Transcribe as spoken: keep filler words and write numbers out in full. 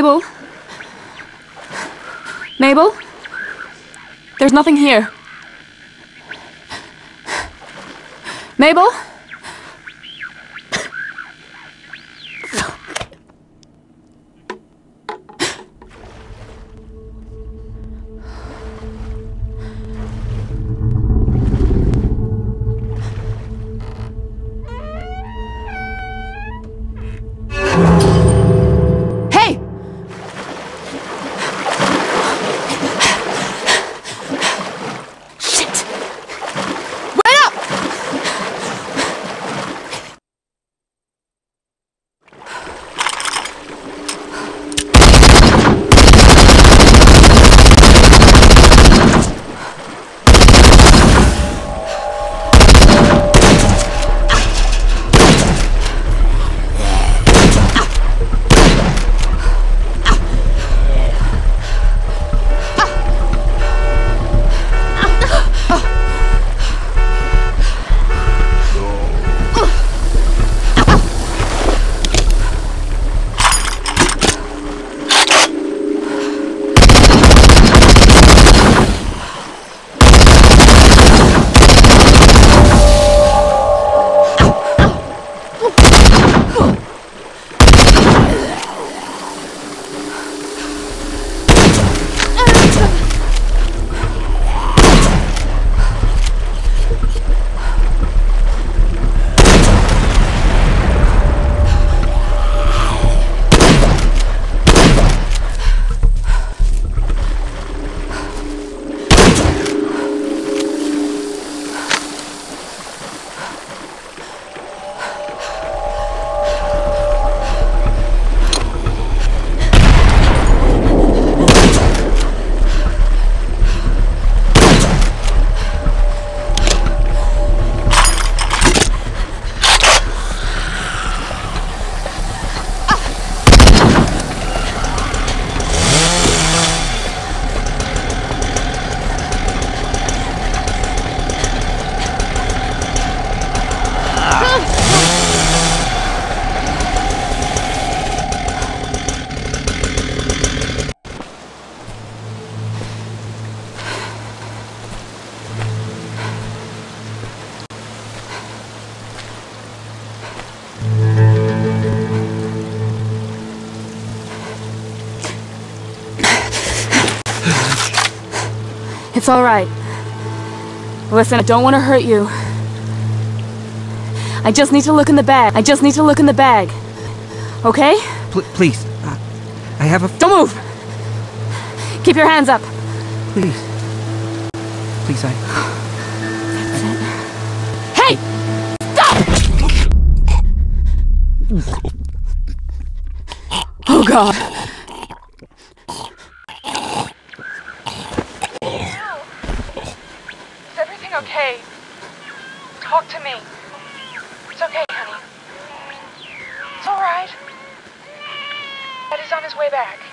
Mabel? Mabel? There's nothing here. Mabel? It's all right. Listen, I don't want to hurt you. I just need to look in the bag. I just need to look in the bag. Okay? Pl please. Uh, I have a... Don't move! Keep your hands up. Please. Please, I... Hey! Stop! Oh, God. Is everything okay? Talk to me. It's okay, honey. It's all right. Dad is on his way back.